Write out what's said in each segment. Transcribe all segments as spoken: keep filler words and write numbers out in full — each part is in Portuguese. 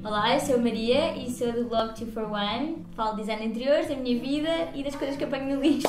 Olá, eu sou a Maria e sou do blog two for one. Falo de design de interiores, da minha vida e das coisas que apanho no lixo.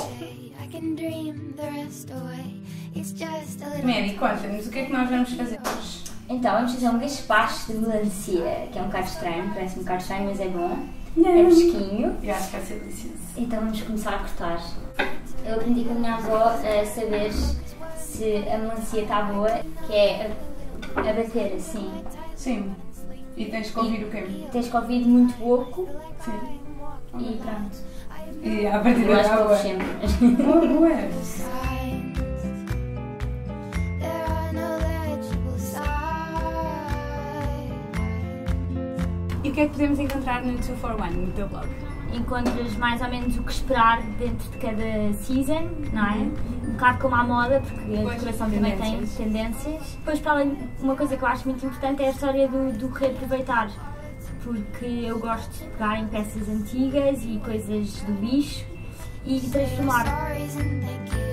Mary, conta-nos o que é que nós vamos fazer hoje. Então, vamos fazer um gaspacho de melancia, que é um bocado estranho, parece um bocado estranho, mas é bom. Não. É fresquinho. Eu acho que vai ser delicioso. Então vamos começar a cortar. Eu aprendi com a minha avó a saber se a melancia está boa, que é a, a bater assim. Sim. E tens que ouvir e, o quê? Tens que ouvir muito pouco. Sim. E pronto. E a partir Eu da acho que água. ouves sempre. Boa, boa. E o que é que podemos encontrar no two for one, no teu blog? Encontras mais ou menos o que esperar dentro de cada season, não é? Um bocado como a moda, porque a decoração também tem tendências. Depois, para além, uma coisa que eu acho muito importante é a história do, do reaproveitar, porque eu gosto de pegar em peças antigas e coisas do lixo e transformar.